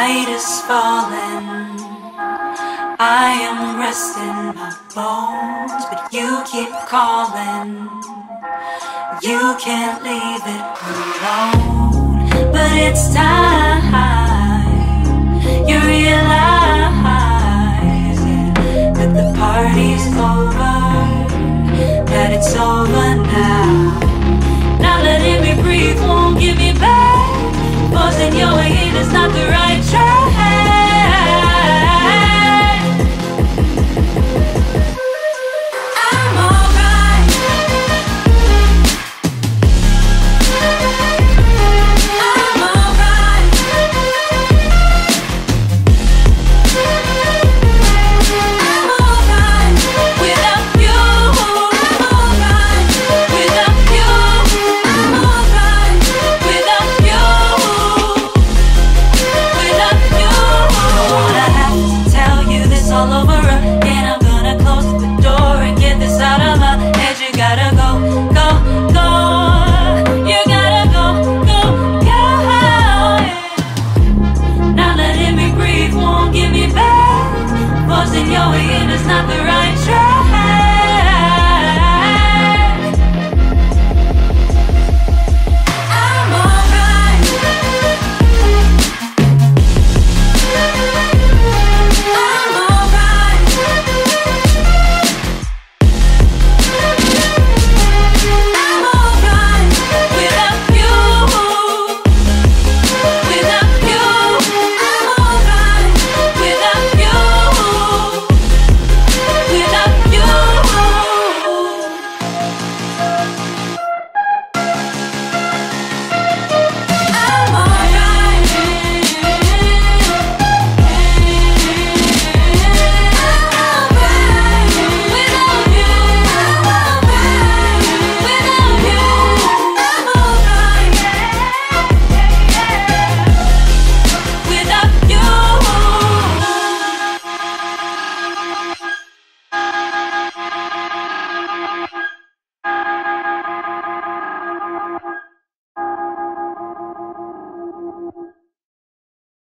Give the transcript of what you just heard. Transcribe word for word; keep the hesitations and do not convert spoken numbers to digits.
night is falling, I am resting my bones, but you keep calling. You can't leave it alone, but it's time you realize that the party's over, that it's over now. Not letting me breathe won't give me back. Forcing your way in is not the right track. I'm alright. I'm alright. I'm alright without you. I'm alright without you. I'm alright without you. Without you. Don't wanna have to tell you this all over again. I'm gonna close the door and get this out of my head. You gotta go, go, go. You gotta go, go, go. Not letting me breathe won't give me back. Forcing your way in is not the right